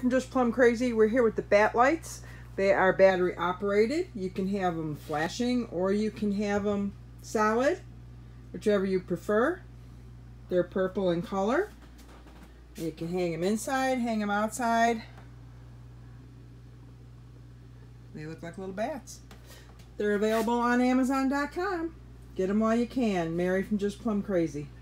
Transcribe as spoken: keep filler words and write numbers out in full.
from Just Plum Crazy. We're here with the bat lights. They are battery operated. You can have them flashing or you can have them solid, whichever you prefer. They're purple in color. You can hang them inside, hang them outside. They look like little bats. They're available on Amazon dot com. Get them while you can. Mary from Just Plum Crazy.